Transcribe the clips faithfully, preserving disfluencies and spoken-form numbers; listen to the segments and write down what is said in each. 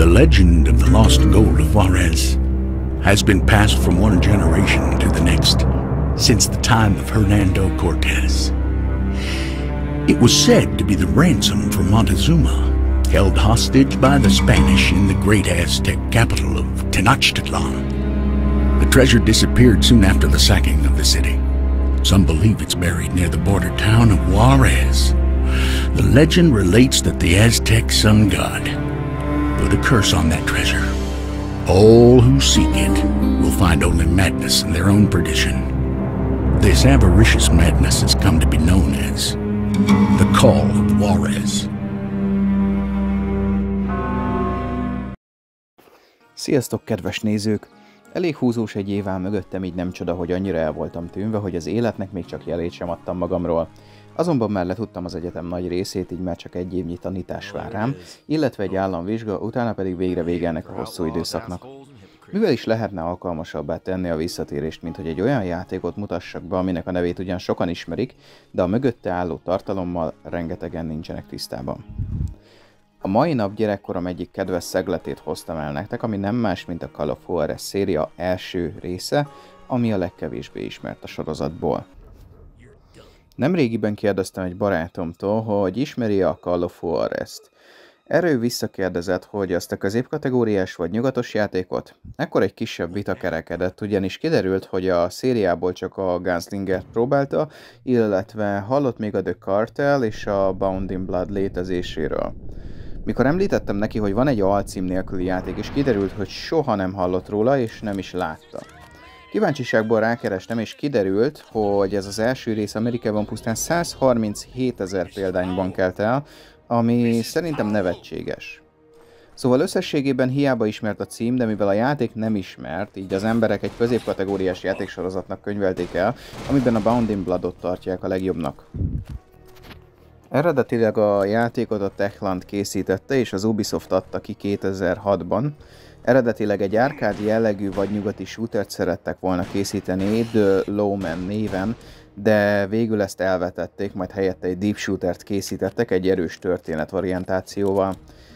legend of the lost gold of Juarez has been passed from one generation to the next since the time of Hernando Cortez. It was said to be the ransom for Montezuma, held hostage by the Spanish in the great Aztec capital of Tenochtitlan. The treasure disappeared soon after the sacking of the city. Some believe it's buried near the border town of Juarez. The legend relates that the Aztec sun god put a curse on that treasure. All who seek it will find only madness and their own perdition. This avaricious madness has come to be known as the Call of Juarez. Sziasztok, kedves nézők! Elég húzós egy év áll mögöttem, így nem csoda, hogy annyira el voltam tűnve, hogy az életnek még csak jelét sem adtam magamról. Azonban már letudtam az egyetem nagy részét, így már csak egy évnyi tanítás vár rám, illetve egy államvizsga, utána pedig végre vége ennek a hosszú időszaknak. Mivel is lehetne alkalmasabbá tenni a visszatérést, mint hogy egy olyan játékot mutassak be, aminek a nevét ugyan sokan ismerik, de a mögötte álló tartalommal rengetegen nincsenek tisztában. A mai nap gyerekkorom egyik kedves szegletét hoztam el nektek, ami nem más, mint a Call of Juarez széria első része, ami a legkevésbé ismert a sorozatból. Nemrégiben kérdeztem egy barátomtól, hogy ismeri a Call of Juarez-t. Erről visszakérdezett, hogy azt a középkategóriás vagy nyugatos játékot. Ekkor egy kisebb vita kerekedett, ugyanis kiderült, hogy a szériából csak a Gunslingert próbálta, illetve hallott még a The Cartel és a Bound in Blood létezéséről. Mikor említettem neki, hogy van egy alcím nélküli játék, és kiderült, hogy soha nem hallott róla, és nem is látta. Kíváncsiságból rákerestem, és kiderült, hogy ez az első rész Amerikában pusztán száz harminchétezer példányban kelt el, ami szerintem nevetséges. Szóval összességében hiába ismert a cím, de mivel a játék nem ismert, így az emberek egy középkategóriás játéksorozatnak könyvelték el, amiben a Bound in Bloodot tartják a legjobbnak. Eredetileg a játékot a Techland készítette, és az Ubisoft adta ki kétezer-hatban. Eredetileg egy arcade jellegű vagy nyugati shootert szerettek volna készíteni The Lawman néven, de végül ezt elvetették, majd helyette egy deep shootert készítettek egy erős történetvariantációval.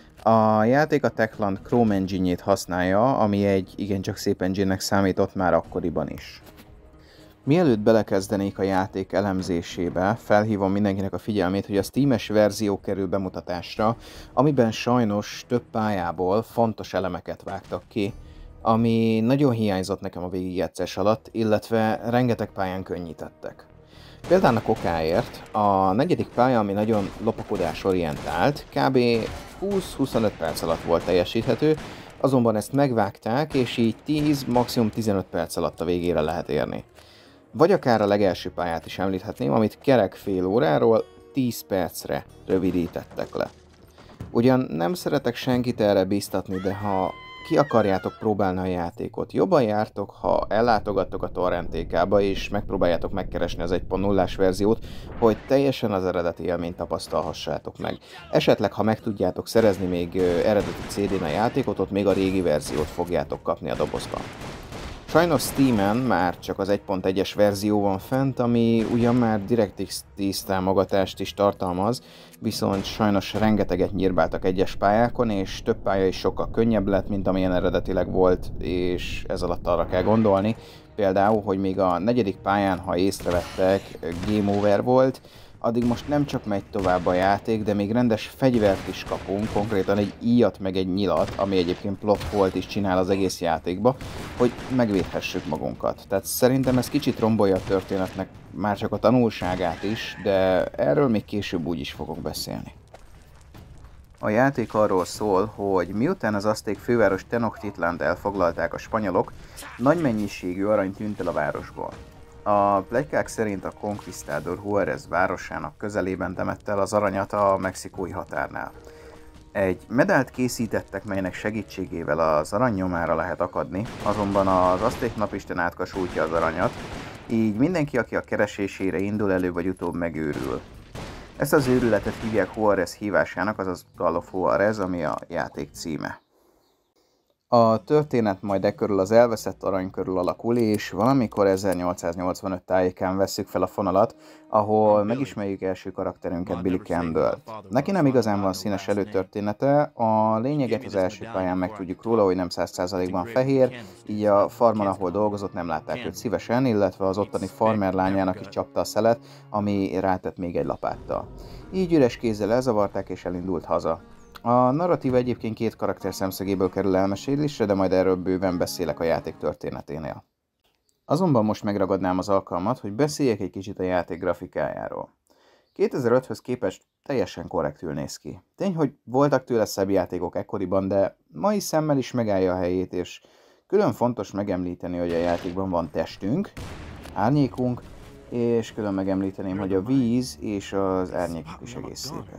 A játék a Techland Chrome engine-jét használja, ami egy igencsak szép engine-nek számított már akkoriban is. Mielőtt belekezdenék a játék elemzésébe, felhívom mindenkinek a figyelmét, hogy a Steam-es verzió kerül bemutatásra, amiben sajnos több pályából fontos elemeket vágtak ki, ami nagyon hiányzott nekem a végigjátszás alatt, illetve rengeteg pályán könnyítettek. Például okáért a negyedik pálya, ami nagyon lopakodásorientált, kb. húsz-huszonöt perc alatt volt teljesíthető, azonban ezt megvágták, és így tíz, maximum tizenöt perc alatt a végére lehet érni. Vagy akár a legelső pályát is említhetném, amit kerek fél óráról tíz percre rövidítettek le. Ugyan nem szeretek senkit erre bíztatni, de ha ki akarjátok próbálni a játékot, jobban jártok, ha ellátogattok a torrentékába és megpróbáljátok megkeresni az egy pont nullás verziót, hogy teljesen az eredeti élményt tapasztalhassátok meg. Esetleg, ha meg tudjátok szerezni még eredeti cé dén a játékot, ott még a régi verziót fogjátok kapni a dobozban. Sajnos Steamen már csak az egy pont egyes verzió van fent, ami ugyan már DirectX tíz támogatást is tartalmaz, viszont sajnos rengeteget nyírbáltak egyes pályákon, és több pálya is sokkal könnyebb lett, mint amilyen eredetileg volt, és ez alatt arra kell gondolni. Például, hogy még a negyedik pályán, ha észrevettek, game over volt, addig most nem csak megy tovább a játék, de még rendes fegyvert is kapunk, konkrétan egy íjat meg egy nyilat, ami egyébként plot holt is csinál az egész játékba, hogy megvédhessük magunkat. Tehát szerintem ez kicsit rombolja a történetnek már csak a tanulságát is, de erről még később úgy is fogok beszélni. A játék arról szól, hogy miután az azték főváros Tenochtitlant elfoglalták a spanyolok, nagy mennyiségű arany tűnt el a városból. A pletykák szerint a Conquistador Juarez városának közelében temette el az aranyat a mexikói határnál. Egy medált készítettek, melynek segítségével az arany nyomára lehet akadni, azonban az azték napisten átkasultja az aranyat, így mindenki, aki a keresésére indul, elő vagy utóbb megőrül. Ezt az őrületet hívják Juarez hívásának, azaz Call of Juarez, ami a játék címe. A történet majd e körül az elveszett arany körül alakul, és valamikor ezernyolcszáznyolcvanöt tájékán vesszük fel a fonalat, ahol megismerjük első karakterünket, Billy Campbell. Neki nem igazán van színes előtörténete, a lényeget az első pályán megtudjuk róla, hogy nem száz százalékban fehér, így a farmon, ahol dolgozott, nem látták őt szívesen, illetve az ottani farmer lányának is csapta a szelet, ami rátett még egy lapáttal. Így üres kézzel elzavarták és elindult haza. A narratíva egyébként két karakter szemszögéből kerül elmesélésre, de majd erről bőven beszélek a játék történeténél. Azonban most megragadnám az alkalmat, hogy beszéljek egy kicsit a játék grafikájáról. kétezer-öthöz képest teljesen korrektül néz ki. Tény, hogy voltak tőle szebb játékok ekkoriban, de mai szemmel is megállja a helyét, és külön fontos megemlíteni, hogy a játékban van testünk, árnyékunk, és külön megemlíteném, hogy a víz és az árnyékok is egész szépek.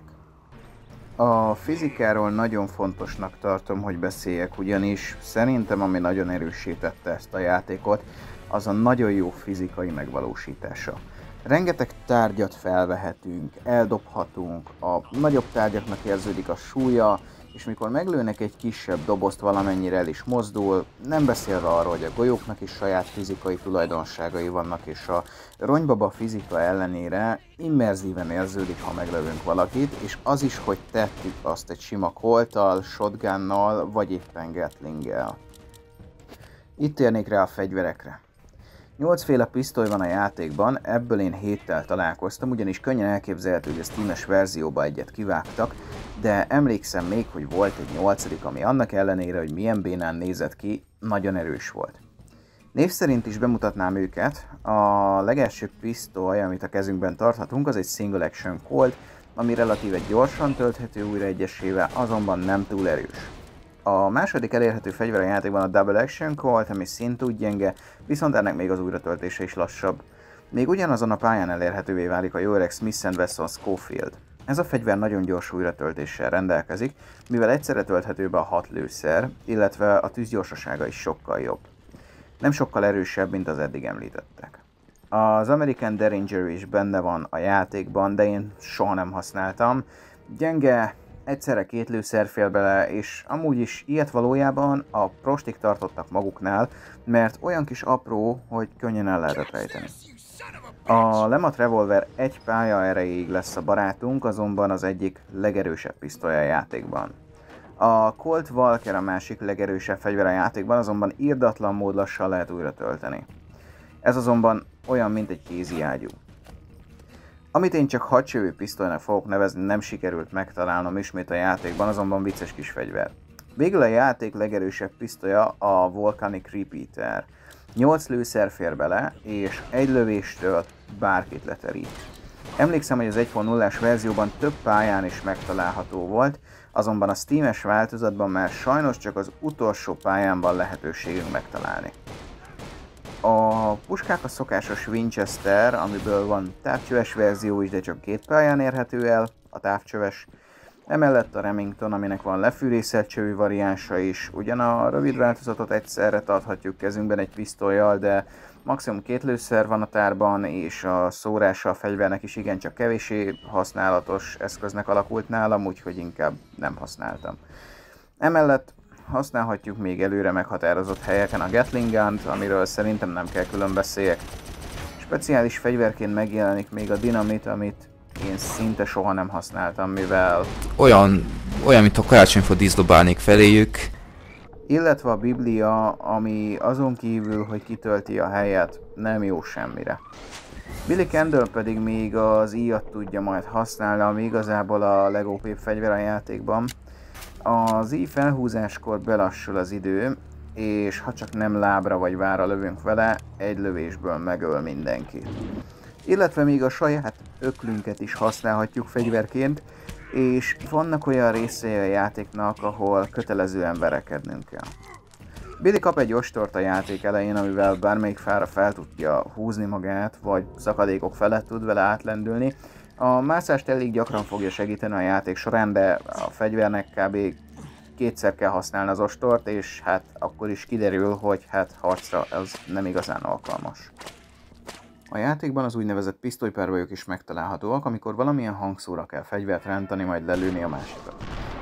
A fizikáról nagyon fontosnak tartom, hogy beszéljek, ugyanis szerintem ami nagyon erősítette ezt a játékot, az a nagyon jó fizikai megvalósítása. Rengeteg tárgyat felvehetünk, eldobhatunk, a nagyobb tárgyaknak érződik a súlya, és mikor meglőnek egy kisebb dobozt, valamennyire el is mozdul, nem beszélve arról, hogy a golyóknak is saját fizikai tulajdonságai vannak, és a ronybaba fizika ellenére immerzíven érződik, ha meglövünk valakit, és az is, hogy tettük azt egy sima colttal, shotgunnal, vagy éppen gatlinggel. Itt térnék rá a fegyverekre. Nyolcféle pisztoly van a játékban, ebből én héttel találkoztam, ugyanis könnyen elképzelhető, hogy a Steam-es verzióba egyet kivágtak, de emlékszem még, hogy volt egy nyolcadik, ami annak ellenére, hogy milyen bénán nézett ki, nagyon erős volt. Név szerint is bemutatnám őket, a legelső pisztoly, amit a kezünkben tarthatunk, az egy Single Action Colt, ami relatíve gyorsan tölthető újra egyesével, azonban nem túl erős. A második elérhető fegyver a játékban a Double Action Colt, ami szintúgy gyenge, viszont ennek még az újratöltése is lassabb. Még ugyanazon a pályán elérhetővé válik a jó öreg Smith and Wesson Schofield. Ez a fegyver nagyon gyors újratöltéssel rendelkezik, mivel egyszerre tölthető be a hat lőszer, illetve a tűzgyorsasága is sokkal jobb. Nem sokkal erősebb, mint az eddig említettek. Az American Derringer is benne van a játékban, de én soha nem használtam. Gyenge, egyszerre két lőszer fél bele, és amúgy is ilyet valójában a prostik tartottak maguknál, mert olyan kis apró, hogy könnyen el lehetett rejteni. A Lemat Revolver egy pálya erejéig lesz a barátunk, azonban az egyik legerősebb pisztoly a játékban. A Colt Walker a másik legerősebb fegyver a játékban, azonban irdatlan mód lassan lehet újra tölteni. Ez azonban olyan, mint egy kézi ágyú. Amit én csak hadserő pisztolynak fogok nevezni, nem sikerült megtalálnom ismét a játékban, azonban vicces kis fegyver. Végül a játék legerősebb pisztolya a Volcanic Repeater. nyolc lőszer fér bele, és egy lövéstől bárkit leterít. Emlékszem, hogy az egy pont nullás verzióban több pályán is megtalálható volt, azonban a Steam-es változatban már sajnos csak az utolsó pályán van lehetőségünk megtalálni. A puskák a szokásos Winchester, amiből van távcsöves verzió is, de csak két pályán érhető el, a távcsöves. Emellett a Remington, aminek van lefűrészelt csövű variánsa is. Ugyan a rövid változatot egyszerre tarthatjuk kezünkben egy pisztollyal, de maximum két lőszer van a tárban, és a szórása a fegyvernek is igencsak kevéssé használatos eszköznek alakult nálam, úgyhogy inkább nem használtam. Emellett használhatjuk még előre meghatározott helyeken a Gatling Gun-t, amiről szerintem nem kell külön beszéljek. Speciális fegyverként megjelenik még a dinamit, amit én szinte soha nem használtam, mivel... Olyan, olyan mint a karácsonyfa díszdobálnék feléjük. Illetve a Biblia, ami azon kívül, hogy kitölti a helyet, nem jó semmire. Billy Campbell pedig még az íjat tudja majd használni, ami igazából a legópébb fegyver a játékban. Az íj felhúzáskor belassul az idő, és ha csak nem lábra vagy vára lövünk vele, egy lövésből megöl mindenki. Illetve még a saját öklünket is használhatjuk fegyverként, és vannak olyan részei a játéknak, ahol kötelezően verekednünk kell. Billy kap egy ostort a játék elején, amivel bármelyik fára fel tudja húzni magát, vagy szakadékok felett tud vele átlendülni. A mászást elég gyakran fogja segíteni a játék során, de a fegyvernek kb. Kétszer kell használni az ostort, és hát akkor is kiderül, hogy hát harcra ez nem igazán alkalmas. A játékban az úgynevezett pisztolypárbajok is megtalálhatóak, amikor valamilyen hangszóra kell fegyvert rántani, majd lelőni a másikat.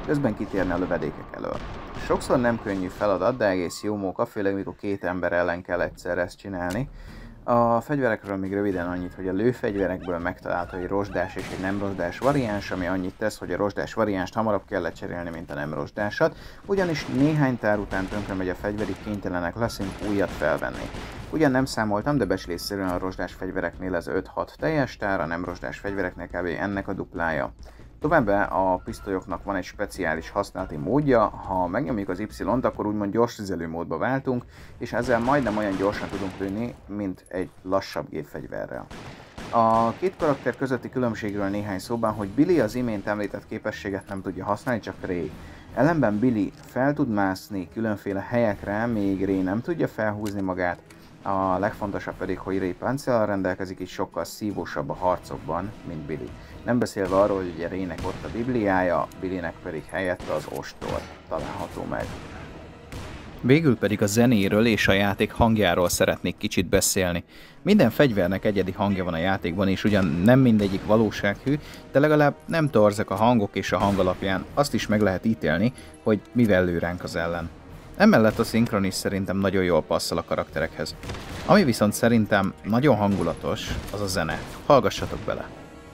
közben kitérni a lövedékek elől. Sokszor nem könnyű feladat, de egész jó móka, főleg mikor két ember ellen kell egyszerre ezt csinálni. A fegyverekről még röviden annyit, hogy a lőfegyverekből megtalálható egy rozsdás és egy nem rozsdás variáns, ami annyit tesz, hogy a rozsdás variánst hamarabb kell lecserélni, mint a nem rozsdásat, ugyanis néhány tár után tönkre megy a fegyver, így kénytelenek leszünk újat felvenni. Ugyan nem számoltam, de becslésszerűen a rozsdás fegyvereknél ez öt-hat teljes tár, a nem rozsdás fegyvereknél kb. Ennek a duplája. Továbbá a pisztolyoknak van egy speciális használati módja, ha megnyomjuk az Y-t, akkor úgymond gyors tüzelő módba váltunk, és ezzel majdnem olyan gyorsan tudunk lőni, mint egy lassabb gépfegyverrel. A két karakter közötti különbségről néhány szóban, hogy Billy az imént említett képességet nem tudja használni, csak Ray. Ellenben Billy fel tud mászni különféle helyekre, még Ray nem tudja felhúzni magát. A legfontosabb pedig, hogy Ray páncéllal rendelkezik, így sokkal szívósabb a harcokban, mint Billy. Nem beszélve arról, hogy ugye Raynek ott a bibliája, Billynek pedig helyette az ostor található meg. Végül pedig a zenéről és a játék hangjáról szeretnék kicsit beszélni. Minden fegyvernek egyedi hangja van a játékban, és ugyan nem mindegyik valósághű, de legalább nem torzak a hangok, és a hang alapján azt is meg lehet ítélni, hogy mivel lő ránk az ellen. Emellett a szinkron is szerintem nagyon jól passzol a karakterekhez. Ami viszont szerintem nagyon hangulatos, az a zene. Hallgassatok bele!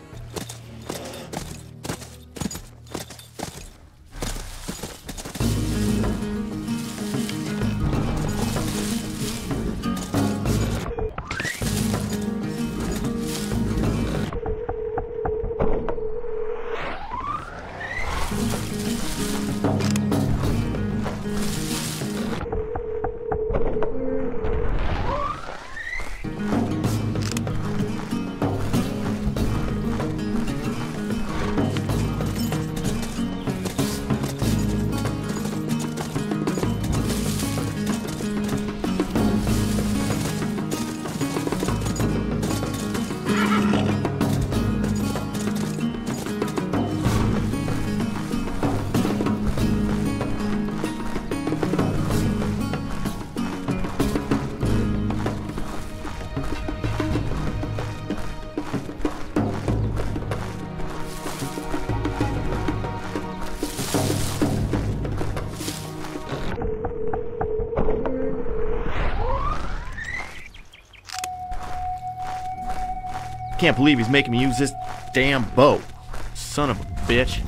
Can't believe he's making me use this damn bow. Son of a bitch.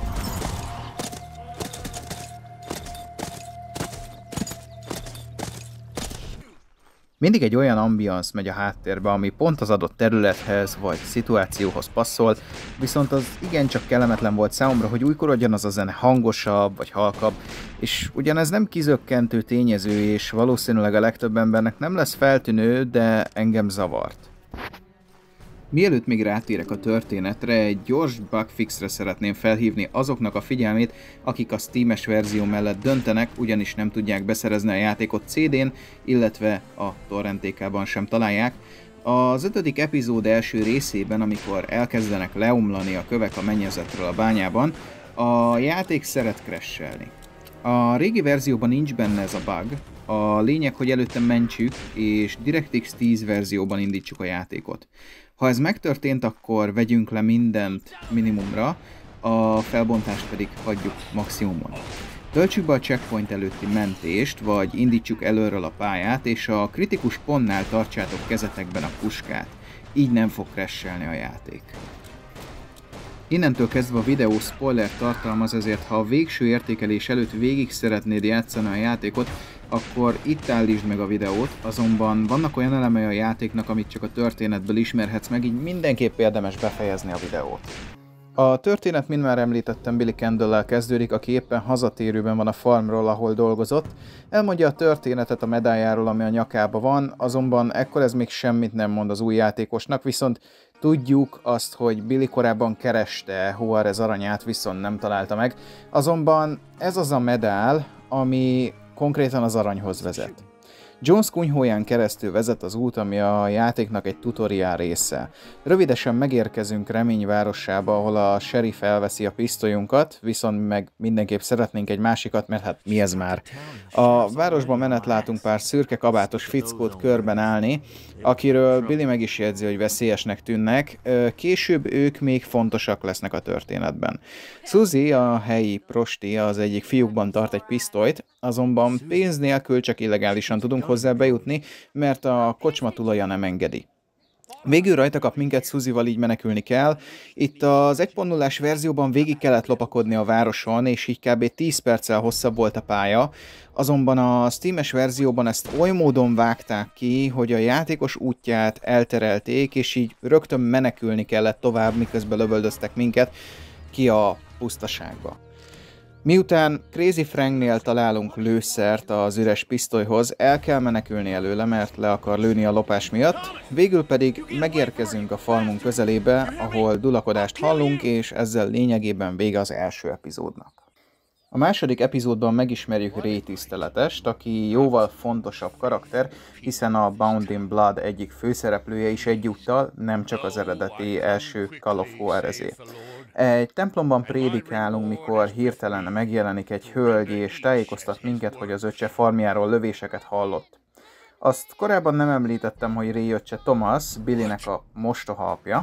Mindig egy olyan ambiance megy a háttérbe, ami pont az adott területhez vagy szituációhoz passzol, viszont az igencsak kellemetlen volt számomra, hogy újkor ugyanaz a zene hangosabb vagy halkabb, és ugyanez nem kizökkentő tényező, és valószínűleg a legtöbb embernek nem lesz feltűnő, de engem zavart. Mielőtt még rátérek a történetre, egy gyors bugfixre szeretném felhívni azoknak a figyelmét, akik a Steam-es verzió mellett döntenek, ugyanis nem tudják beszerezni a játékot cé dén, illetve a torrentékában sem találják. Az ötödik epizód első részében, amikor elkezdenek leomlani a kövek a mennyezetről a bányában, a játék szeret crashelni. A régi verzióban nincs benne ez a bug, a lényeg, hogy előtte mentsük, és DirectX tíz verzióban indítsuk a játékot. Ha ez megtörtént, akkor vegyünk le mindent minimumra, a felbontást pedig hagyjuk maximumon. Töltsük be a checkpoint előtti mentést, vagy indítsuk előről a pályát, és a kritikus pontnál tartsátok kezetekben a puskát. Így nem fog crashelni a játék. Innentől kezdve a videó spoiler tartalmaz, ezért ha a végső értékelés előtt végig szeretnéd játszani a játékot, akkor itt állítsd meg a videót, azonban vannak olyan elemei a játéknak, amit csak a történetből ismerhetsz meg, így mindenképp érdemes befejezni a videót. A történet, mint már említettem, Billy Candle-lel kezdődik, aki éppen hazatérőben van a farmról, ahol dolgozott. Elmondja a történetet a medáljáról, ami a nyakába van, azonban ekkor ez még semmit nem mond az új játékosnak, viszont tudjuk azt, hogy Billy korábban kereste Juarez aranyát, viszont nem találta meg. Azonban ez az a medál, ami konkrétan az aranyhoz vezet. Jones kunyhóján keresztül vezet az út, ami a játéknak egy tutoriál része. Rövidesen megérkezünk Remény városába, ahol a sheriff elveszi a pisztolyunkat, viszont meg mindenképp szeretnénk egy másikat, mert hát mi ez már? A városban menet látunk pár szürke kabátos fickót körben állni, akiről Billy meg is jegyzi, hogy veszélyesnek tűnnek, később ők még fontosak lesznek a történetben. Suzy, a helyi prosti, az egyik fiúkban tart egy pisztolyt, azonban pénz nélkül csak illegálisan tudunk hozzá bejutni, mert a kocsma tulaja nem engedi. Végül rajta kap minket, Suzyval így menekülni kell. Itt az egy pont nullás verzióban végig kellett lopakodni a városon, és így kb. tíz perccel hosszabb volt a pálya, azonban a Steam-es verzióban ezt oly módon vágták ki, hogy a játékos útját elterelték, és így rögtön menekülni kellett tovább, miközben lövöldöztek minket ki a pusztaságba. Miután Crazy Franknél találunk lőszert az üres pisztolyhoz, el kell menekülni előle, mert le akar lőni a lopás miatt, végül pedig megérkezünk a farmunk közelébe, ahol dulakodást hallunk, és ezzel lényegében vége az első epizódnak. A második epizódban megismerjük Ray tiszteletest, aki jóval fontosabb karakter, hiszen a Bound in Blood egyik főszereplője is egyúttal, nem csak az eredeti első Call of Juarezé. Egy templomban prédikálunk, mikor hirtelen megjelenik egy hölgy, és tájékoztat minket, hogy az öccse farmjáról lövéseket hallott. Azt korábban nem említettem, hogy Ray öccse Thomas, Billynek a mostoha apja.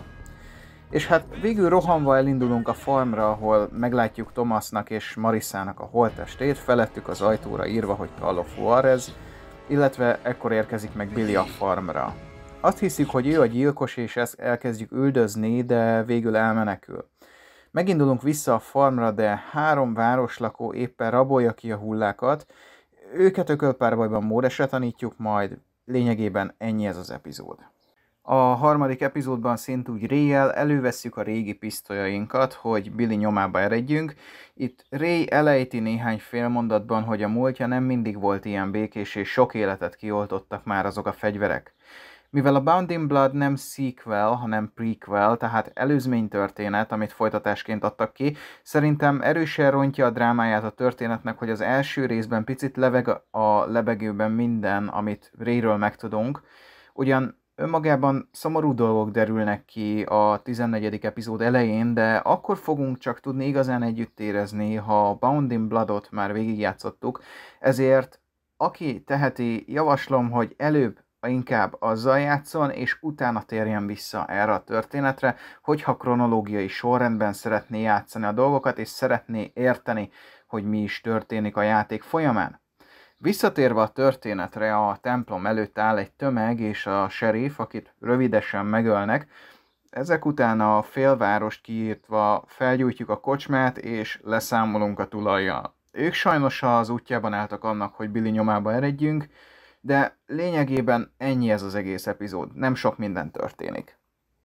És hát végül rohanva elindulunk a farmra, ahol meglátjuk Thomasnak és Marissának a holttestét, felettük az ajtóra írva, hogy Call of Juarez, illetve ekkor érkezik meg Billy a farmra. Azt hiszük, hogy ő a gyilkos, és ezt elkezdjük üldözni, de végül elmenekül. Megindulunk vissza a farmra, de három városlakó éppen rabolja ki a hullákat. Őket ökölpárbajban módesre tanítjuk, majd lényegében ennyi ez az epizód. A harmadik epizódban szintúgy Ray-jel elővesszük a régi pisztolyainkat, hogy Billy nyomába eredjünk. Itt Ray elejti néhány félmondatban, hogy a múltja nem mindig volt ilyen békés, és sok életet kioltottak már azok a fegyverek. Mivel a Bound in Blood nem sequel, hanem prequel, tehát előzménytörténet, amit folytatásként adtak ki, szerintem erősen rontja a drámáját a történetnek, hogy az első részben picit leveg a lebegőben minden, amit Rayről megtudunk. Ugyan önmagában szomorú dolgok derülnek ki a tizennegyedik epizód elején, de akkor fogunk csak tudni igazán együtt érezni, ha a Bound in Bloodot már végigjátszottuk, ezért aki teheti, javaslom, hogy előbb inkább azzal játszon, és utána térjen vissza erre a történetre, hogyha kronológiai sorrendben szeretné játszani a dolgokat, és szeretné érteni, hogy mi is történik a játék folyamán. Visszatérve a történetre, a templom előtt áll egy tömeg és a sheriff, akit rövidesen megölnek. Ezek után a félvárost kiírtva felgyújtjuk a kocsmát, és leszámolunk a tulajjal. Ők sajnos az útjában álltak annak, hogy Billy nyomába eredjünk, de lényegében ennyi ez az egész epizód, nem sok minden történik.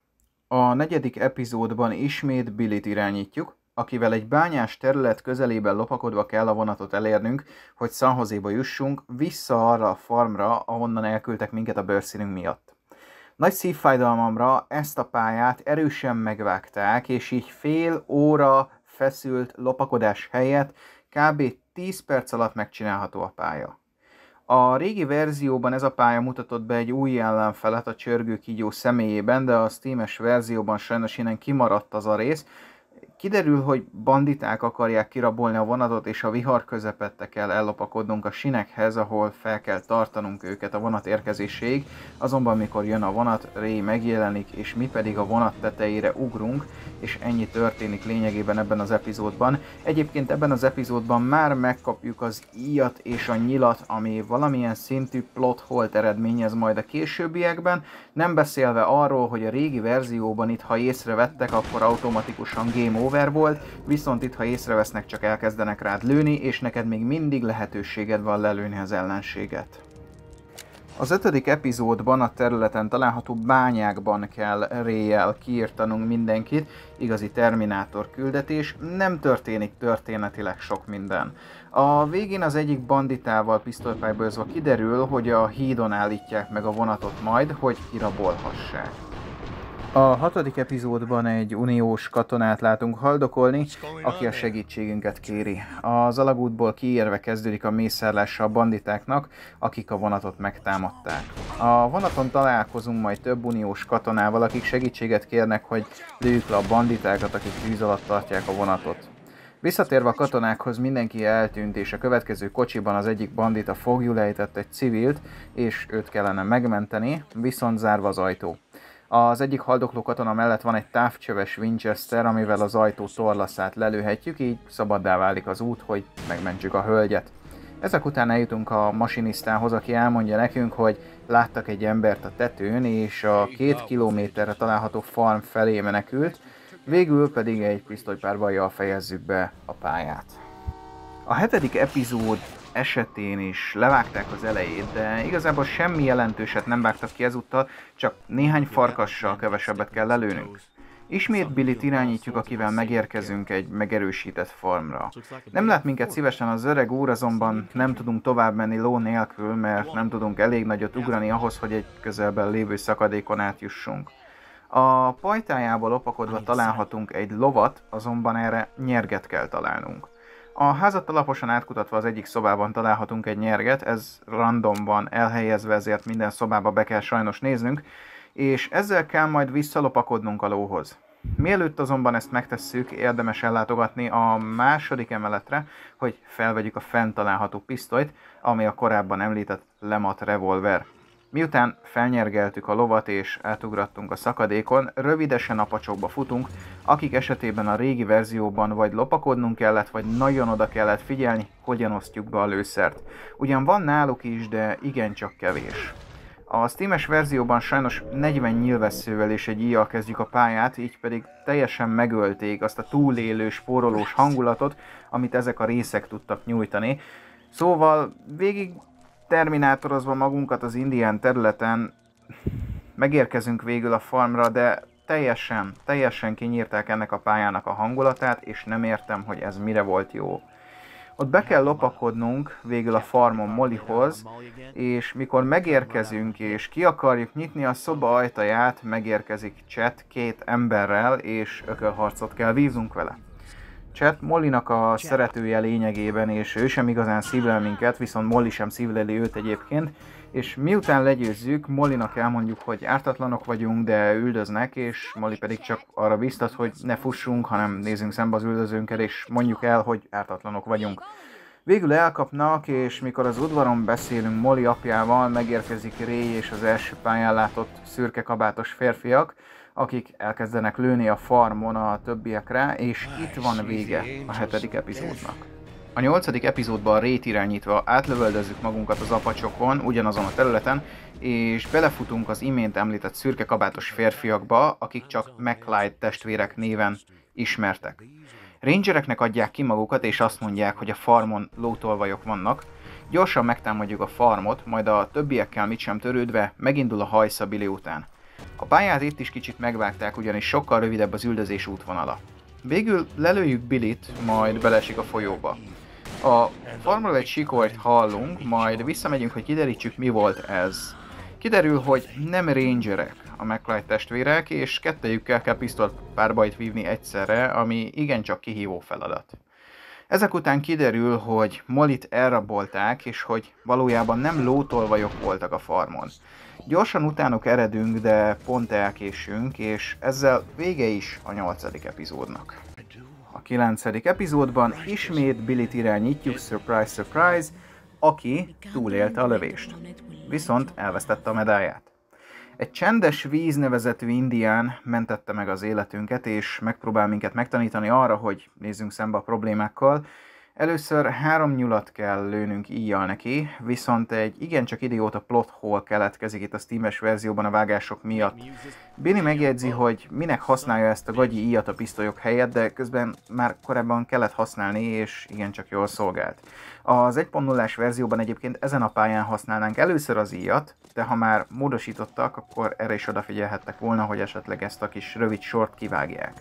A negyedik epizódban ismét Billyt irányítjuk, akivel egy bányás terület közelében lopakodva kell a vonatot elérnünk, hogy San Joséba jussunk, vissza arra a farmra, ahonnan elküldtek minket a bőrszínünk miatt. Nagy szívfájdalmamra ezt a pályát erősen megvágták, és így fél óra feszült lopakodás helyett kb. tíz perc alatt megcsinálható a pálya. A régi verzióban ez a pálya mutatott be egy új ellenfelet a csörgő kígyó személyében, de a Steam-es verzióban sajnos innen kimaradt az a rész. Kiderül, hogy banditák akarják kirabolni a vonatot, és a vihar közepette kell ellopakodnunk a sinekhez, ahol fel kell tartanunk őket a vonat érkezéséig, azonban mikor jön a vonat, Ray megjelenik, és mi pedig a vonat tetejére ugrunk, és ennyi történik lényegében ebben az epizódban. Egyébként ebben az epizódban már megkapjuk az íjat és a nyilat, ami valamilyen szintű plot holt eredményez majd a későbbiekben, nem beszélve arról, hogy a régi verzióban itt, ha észrevettek, akkor automatikusan game over volt, viszont itt, ha észrevesznek, csak elkezdenek rád lőni, és neked még mindig lehetőséged van lelőni az ellenséget. Az ötödik epizódban a területen található bányákban kell Ray-jel kiírtanunk mindenkit, igazi Terminátor küldetés, nem történik történetileg sok minden. A végén az egyik banditával pisztolypálybolozva kiderül, hogy a hídon állítják meg a vonatot majd, hogy kirabolhassák. A hatodik epizódban egy uniós katonát látunk haldokolni, aki a segítségünket kéri. Az alagútból kiérve kezdődik a mészárlása a banditáknak, akik a vonatot megtámadták. A vonaton találkozunk majd több uniós katonával, akik segítséget kérnek, hogy lőjük le a banditákat, akik tűz alatt tartják a vonatot. Visszatérve a katonákhoz mindenki eltűnt, és a következő kocsiban az egyik bandita foglyul ejtett egy civilt, és őt kellene megmenteni, viszont zárva az ajtó. Az egyik haldokló katona mellett van egy távcsöves Winchester, amivel az ajtó torlaszát lelőhetjük, így szabaddá válik az út, hogy megmentsük a hölgyet. Ezek után eljutunk a masinisztához, aki elmondja nekünk, hogy láttak egy embert a tetőn, és a két kilométerre található farm felé menekült, végül pedig egy pisztolypárbajjal fejezzük be a pályát. A hetedik epizód esetén is levágták az elejét, de igazából semmi jelentőset nem vágtak ki ezúttal, csak néhány farkassal kevesebbet kell lelőnünk. Ismét Billit irányítjuk, akivel megérkezünk egy megerősített farmra. Nem lát minket szívesen az öreg úr, azonban nem tudunk tovább menni ló nélkül, mert nem tudunk elég nagyot ugrani ahhoz, hogy egy közelben lévő szakadékon átjussunk. A pajtájából lopakodva találhatunk egy lovat, azonban erre nyerget kell találnunk. A házat alaposan átkutatva az egyik szobában találhatunk egy nyerget, ez random van elhelyezve, ezért minden szobába be kell sajnos néznünk, és ezzel kell majd visszalopakodnunk a lóhoz. Mielőtt azonban ezt megtesszük, érdemes ellátogatni a második emeletre, hogy felvegyük a fent található pisztolyt, ami a korábban említett Lemat revolver. Miután felnyergeltük a lovat és átugrattunk a szakadékon, rövidesen a pacsokba futunk, akik esetében a régi verzióban vagy lopakodnunk kellett, vagy nagyon oda kellett figyelni, hogyan osztjuk be a lőszert. Ugyan van náluk is, de igencsak kevés. A Steam-es verzióban sajnos negyven nyílvesszővel és egy íjjal kezdjük a pályát, így pedig teljesen megölték azt a túlélő, spórolós hangulatot, amit ezek a részek tudtak nyújtani. Szóval végig terminátorozva magunkat az indián területen megérkezünk végül a farmra, de teljesen, teljesen kinyírták ennek a pályának a hangulatát, és nem értem, hogy ez mire volt jó. Ott be kell lopakodnunk végül a farmon Mollyhoz, és mikor megérkezünk és ki akarjuk nyitni a szoba ajtaját, megérkezik Chet két emberrel, és ökölharcot kell vívnunk vele. Chet Mollynak a szeretője lényegében, és ő sem igazán szívlel minket, viszont Molly sem szívleli őt egyébként, és miután legyőzzük, Mollynak elmondjuk, hogy ártatlanok vagyunk, de üldöznek, és Molly pedig csak arra biztat, hogy ne fussunk, hanem nézzünk szembe az üldözőnkkel, és mondjuk el, hogy ártatlanok vagyunk. Végül elkapnak, és mikor az udvaron beszélünk Molly apjával, megérkezik Ray és az első pályán látott szürke kabátos férfiak, akik elkezdenek lőni a farmon a többiekre, és itt van vége a hetedik epizódnak. A nyolcadik epizódban Rayt irányítva átlövöldözzük magunkat az apacsokon, ugyanazon a területen, és belefutunk az imént említett szürke kabátos férfiakba, akik csak McLeod testvérek néven ismertek. Rangereknek adják ki magukat, és azt mondják, hogy a farmon lótolvajok vannak. Gyorsan megtámadjuk a farmot, majd a többiekkel mit sem törődve megindul a hajsza Billy után. A pályát itt is kicsit megvágták, ugyanis sokkal rövidebb az üldözés útvonala. Végül lelőjük Billit, majd beleesik a folyóba. A farmról egy sikolyt hallunk, majd visszamegyünk, hogy kiderítsük, mi volt ez. Kiderül, hogy nem rangerek a McLeod testvérek, és kettejükkel kell pisztolypárbajt vívni egyszerre, ami igencsak kihívó feladat. Ezek után kiderül, hogy Mollyt elrabolták, és hogy valójában nem lótolvajok voltak a farmon. Gyorsan utánuk eredünk, de pont elkésünk, és ezzel vége is a nyolcadik epizódnak. A kilencedik epizódban ismét Billit irányítjuk, surprise, surprise, aki túlélte a lövést, viszont elvesztette a medáját. Egy csendes víz nevezetű indián mentette meg az életünket, és megpróbál minket megtanítani arra, hogy nézzünk szembe a problémákkal. Először három nyulat kell lőnünk íjjal neki, viszont egy igencsak idióta plot hole keletkezik itt a Steam-es verzióban a vágások miatt. Billy megjegyzi, hogy minek használja ezt a gagyi íjat a pisztolyok helyett, de közben már korábban kellett használni, és igencsak jól szolgált. Az egy pont nullás verzióban egyébként ezen a pályán használnánk először az íjat, de ha már módosítottak, akkor erre is odafigyelhettek volna, hogy esetleg ezt a kis rövid sort kivágják.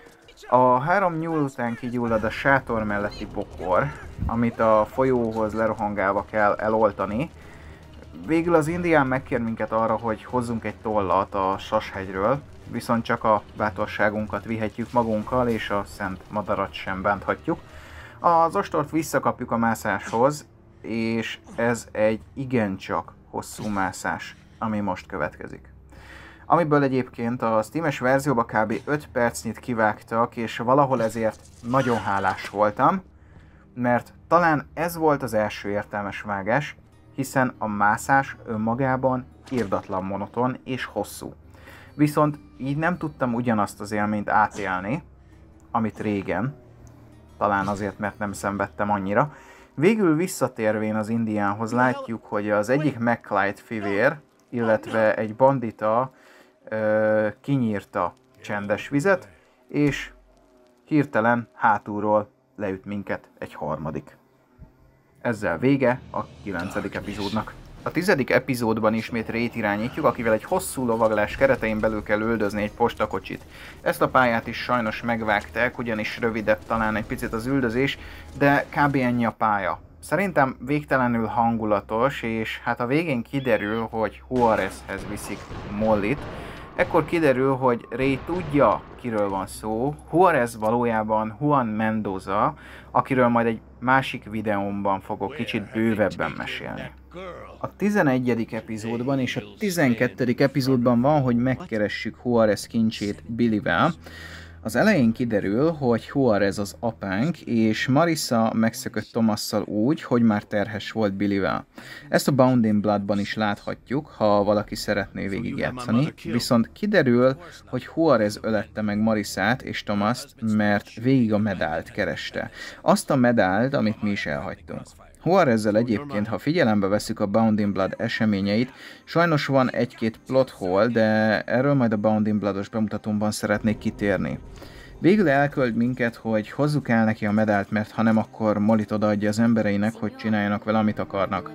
A három nyúl után kigyullad a sátor melletti bokor, amit a folyóhoz lerohangálva kell eloltani. Végül az indián megkér minket arra, hogy hozzunk egy tollat a Sashhegyről, viszont csak a bátorságunkat vihetjük magunkkal, és a szent madarat sem bánthatjuk. Az ostort visszakapjuk a mászáshoz, és ez egy igencsak hosszú mászás, ami most következik. Amiből egyébként a Steam-es verzióba kb. öt percnyit kivágtak, és valahol ezért nagyon hálás voltam, mert talán ez volt az első értelmes vágás, hiszen a mászás önmagában irdatlan monoton és hosszú. Viszont így nem tudtam ugyanazt az élményt átélni, amit régen, talán azért, mert nem szenvedtem annyira. Végül visszatérvén az Indiánhoz látjuk, hogy az egyik McClyde fivér, illetve egy bandita ö, kinyírta csendes vizet, és hirtelen hátulról leüt minket egy harmadik. Ezzel vége a kilencedik epizódnak. A tizedik epizódban ismét Rayt irányítjuk, akivel egy hosszú lovaglás keretein belül kell üldözni egy postakocsit. Ezt a pályát is sajnos megvágták, ugyanis rövidebb talán egy picit az üldözés, de kb. Ennyi a pálya. Szerintem végtelenül hangulatos, és hát a végén kiderül, hogy Juarezhez viszik Mollyt. Ekkor kiderül, hogy Ray tudja, kiről van szó. Juarez valójában Juan Mendoza, akiről majd egy másik videómban fogok kicsit bővebben mesélni. A tizenegyedik epizódban és a tizenkettedik epizódban van, hogy megkeressük Juarez kincsét Billyvel. Az elején kiderül, hogy Juarez az apánk, és Marissa megszökött Thomasszal úgy, hogy már terhes volt Billyvel. Ezt a Bound in Bloodban is láthatjuk, ha valaki szeretné végigjátszani, viszont kiderül, hogy Juarez ölette meg Marissát és Thomaszt, mert végig a medált kereste. Azt a medált, amit mi is elhagytunk. Juarezzel egyébként, ha figyelembe veszük a Bound in Blood eseményeit, sajnos van egy-két plot hole, de erről majd a Bound in Blood-os bemutatómban szeretnék kitérni. Végül elköld minket, hogy hozzuk el neki a medált, mert ha nem, akkor Mollyt odaadja az embereinek, hogy csináljanak vele, amit akarnak.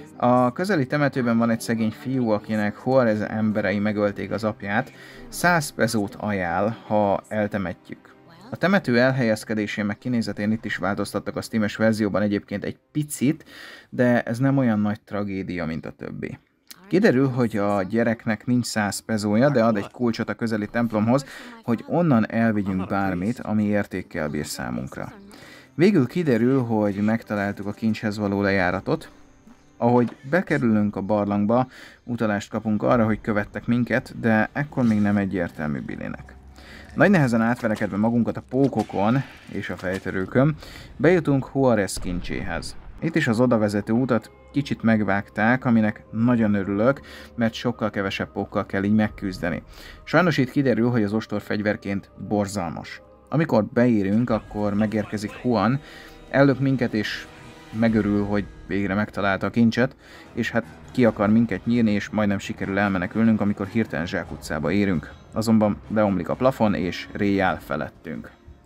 A közeli temetőben van egy szegény fiú, akinek Juarez emberei megölték az apját, száz pezót ajánl, ha eltemetjük. A temető elhelyezkedésén meg kinézetén itt is változtattak a Steam-es verzióban egyébként egy picit, de ez nem olyan nagy tragédia, mint a többi. Kiderül, hogy a gyereknek nincs száz pezója, de ad egy kulcsot a közeli templomhoz, hogy onnan elvigyünk bármit, ami értékkel bír számunkra. Végül kiderül, hogy megtaláltuk a kincshez való lejáratot. Ahogy bekerülünk a barlangba, utalást kapunk arra, hogy követtek minket, de ekkor még nem egyértelmű Billynek. Nagy nehezen átverekedve magunkat a pókokon és a fejtörőkön, bejutunk Juarez kincséhez. Itt is az odavezető utat kicsit megvágták, aminek nagyon örülök, mert sokkal kevesebb pókkal kell így megküzdeni. Sajnos itt kiderül, hogy az ostor fegyverként borzalmas. Amikor beérünk, akkor megérkezik Juan, ellök minket és megörül, hogy végre megtalálta a kincset, és hát ki akar minket nyírni, és majdnem sikerül elmenekülnünk, amikor hirtelen zsákutcába érünk. Azonban beomlik a plafon, és Ray áll felettünk.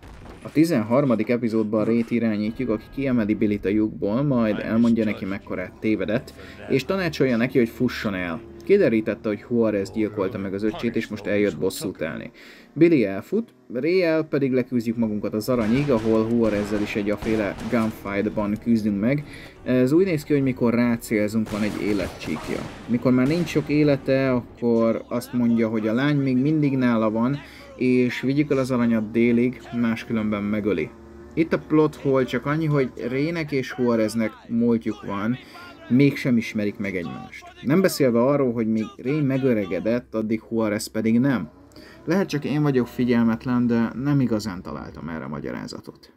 A tizenharmadik epizódban Rayt irányítjuk, aki kiemeli Billyt a lyukból, majd elmondja neki, mekkorát tévedett, és tanácsolja neki, hogy fusson el. Kiderítette, hogy Juarez gyilkolta meg az öccsét, és most eljött bosszút állni. Billy elfut, Ray-el pedig leküzdjük magunkat az aranyig, ahol Juarezzel is egy aféle gunfight-ban küzdünk meg. Ez úgy néz ki, hogy mikor rácélzunk, van egy életcsíkja. Mikor már nincs sok élete, akkor azt mondja, hogy a lány még mindig nála van, és vigyük el az aranyat délig, máskülönben megöli. Itt a plot hole csak annyi, hogy Raynek és Juareznek múltjuk van, mégsem ismerik meg egymást. Nem beszélve arról, hogy még Ray megöregedett, addig Juarez pedig nem. Lehet csak én vagyok figyelmetlen, de nem igazán találtam erre magyarázatot.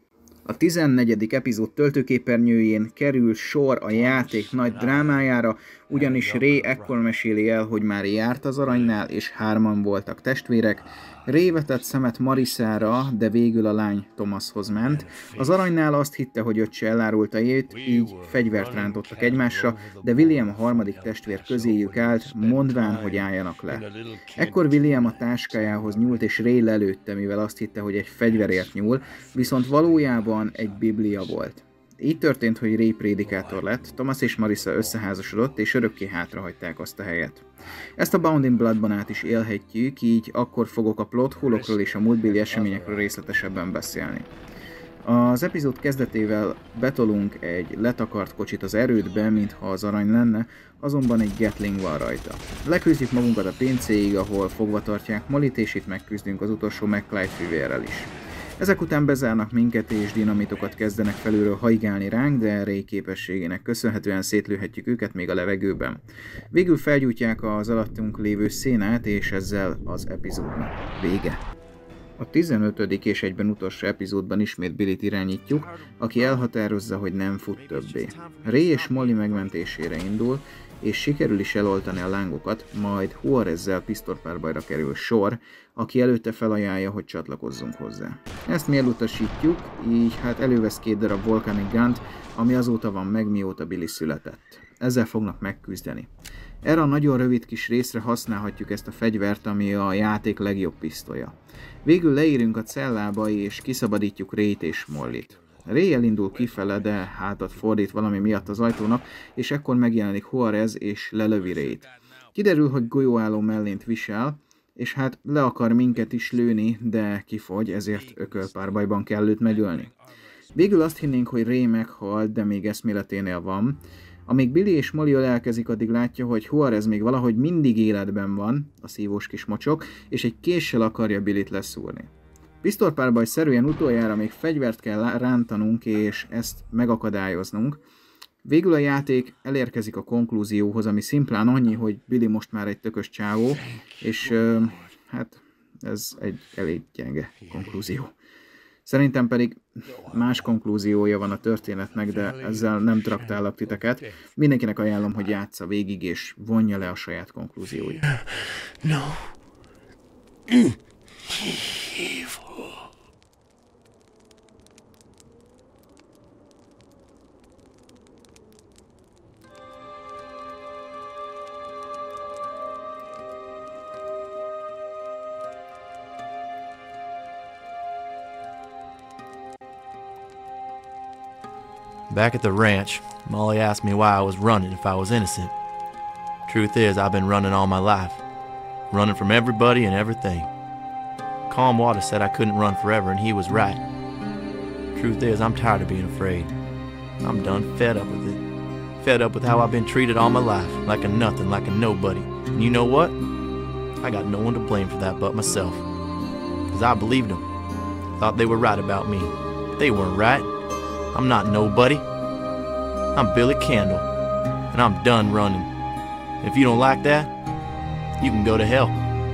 A tizennegyedik epizód töltőképernyőjén kerül sor a játék nagy drámájára, ugyanis Ray ekkor meséli el, hogy már járt az aranynál, és hárman voltak testvérek. Ray vetett szemet Marissára, de végül a lány Thomashoz ment. Az aranynál azt hitte, hogy öccse elárulta őt, így fegyvert rántottak egymásra, de William a harmadik testvér közéjük állt, mondván, hogy álljanak le. Ekkor William a táskájához nyúlt, és Ray lelőtte, mivel azt hitte, hogy egy fegyverért nyúl, viszont valójában egy biblia volt. Így történt, hogy Ray prédikátor lett, Thomas és Marissa összeházasodott, és örökké hátrahagyták azt a helyet. Ezt a Bound in Bloodban át is élhetjük, így akkor fogok a plot hole-okról és a múltbéli eseményekről részletesebben beszélni. Az epizód kezdetével betolunk egy letakart kocsit az erődbe, mintha az arany lenne, azonban egy Gatling van rajta. Leküzdjük magunkat a pincéig, ahol fogva tartják Mollyt, és itt megküzdünk az utolsó McClyde fivérrel is. Ezek után bezárnak minket, és dinamitokat kezdenek felülről haigálni ránk, de Ray képességének köszönhetően szétlőhetjük őket még a levegőben. Végül felgyújtják az alattunk lévő szénát, és ezzel az epizódnak vége. A tizenötödik és egyben utolsó epizódban ismét Billyt irányítjuk, aki elhatározza, hogy nem fut többé. Ray és Molly megmentésére indul, és sikerül is eloltani a lángokat, majd Juarezzel pisztolypárbajra kerül sor, aki előtte felajánlja, hogy csatlakozzunk hozzá. Ezt mi elutasítjuk, így hát elővesz két darab Volcanic Gunt, ami azóta van meg, mióta Billy született. Ezzel fognak megküzdeni. Erre a nagyon rövid kis részre használhatjuk ezt a fegyvert, ami a játék legjobb pisztolya. Végül leírünk a cellába, és kiszabadítjuk Rayt és Mollyt. Ray elindul kifele, de hátat fordít valami miatt az ajtónak, és ekkor megjelenik Juarez és lelövi Rayt. Kiderül, hogy golyóálló mellényt visel, és hát le akar minket is lőni, de kifogy, ezért ökölpárbajban kell őt megölni. Végül azt hinnénk, hogy Ray meghalt, de még eszméleténél van. Amíg Billy és Molly ölelkezik, addig látja, hogy Juarez még valahogy mindig életben van, a szívós kis mocsok, és egy késsel akarja Billyt leszúrni. Pisztolypárbaj szerűen utoljára még fegyvert kell rántanunk, és ezt megakadályoznunk. Végül a játék elérkezik a konklúzióhoz, ami szimplán annyi, hogy Billy most már egy tökös csávó, és uh, hát ez egy elég gyenge konklúzió. Szerintem pedig más konklúziója van a történetnek, de ezzel nem traktálok titeket. Mindenkinek ajánlom, hogy játsza végig, és vonja le a saját konklúzióit. No. Back at the ranch, Molly asked me why I was running if I was innocent. Truth is, I've been running all my life. Running from everybody and everything. Calm Water said I couldn't run forever, and he was right. Truth is, I'm tired of being afraid. I'm done fed up with it. Fed up with how I've been treated all my life, like a nothing, like a nobody. And you know what? I got no one to blame for that but myself. Because I believed them. Thought they were right about me. They weren't right. I'm not nobody. I'm Billy Candle, and I'm done running. If you don't like that, you can go to hell.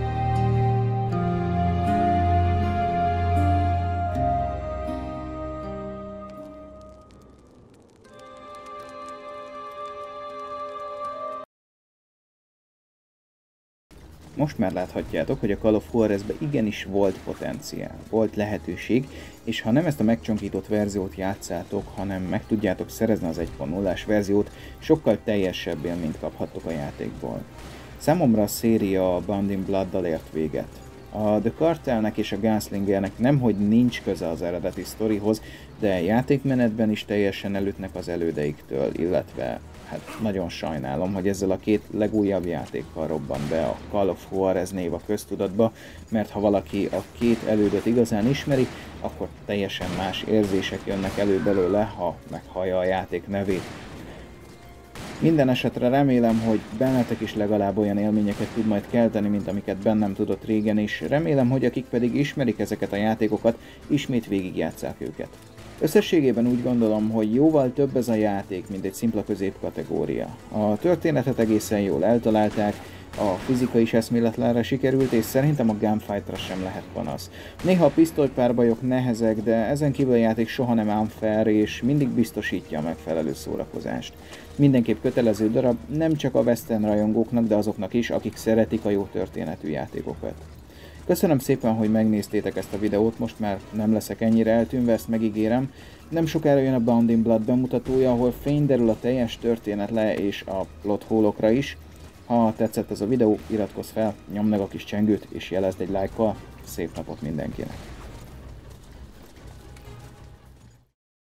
Most már láthatjátok, hogy a Call of Juarezbe igenis volt potenciál, volt lehetőség, és ha nem ezt a megcsonkított verziót játszátok, hanem meg tudjátok szerezni az egy pont nullás verziót, sokkal teljesebb élményt kaphattok a játékból. Számomra a széria a Bound in Blood-dal ért véget. A The Cartelnek és a Gunslingernek nemhogy nincs köze az eredeti sztorihoz, de játékmenetben is teljesen elütnek az elődeiktől, illetve hát nagyon sajnálom, hogy ezzel a két legújabb játékkal robban be a Call of Juarez név a köztudatba, mert ha valaki a két elődöt igazán ismeri, akkor teljesen más érzések jönnek elő belőle, ha meghallja a játék nevét. Minden esetre remélem, hogy bennetek is legalább olyan élményeket tud majd kelteni, mint amiket bennem tudott régen, és remélem, hogy akik pedig ismerik ezeket a játékokat, ismét végigjátsszák őket. Összességében úgy gondolom, hogy jóval több ez a játék, mint egy szimpla középkategória. A történetet egészen jól eltalálták, a fizika is eszméletlenre sikerült, és szerintem a gunfightra sem lehet panasz. Néha a pisztolypárbajok nehezek, de ezen kívül a játék soha nem unfair, és mindig biztosítja a megfelelő szórakozást. Mindenképp kötelező darab, nem csak a western rajongóknak, de azoknak is, akik szeretik a jó történetű játékokat. Köszönöm szépen, hogy megnéztétek ezt a videót, most már nem leszek ennyire eltűnve, ezt megígérem. Nem sokára jön a Bound in Blood bemutatója, ahol fény derül a teljes történet le és a plot hole-okra is. Ha tetszett ez a videó, iratkozz fel, nyomd meg a kis csengőt és jelezd egy lájkkal. Szép napot mindenkinek!